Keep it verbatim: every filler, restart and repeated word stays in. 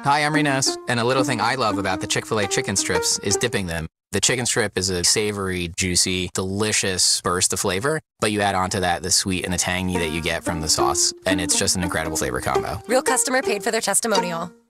Hi, I'm Renes, and a little thing I love about the Chick-fil-A chicken strips is dipping them. The chicken strip is a savory, juicy, delicious burst of flavor, but you add onto that the sweet and the tangy that you get from the sauce, and it's just an incredible flavor combo. Real customer paid for their testimonial.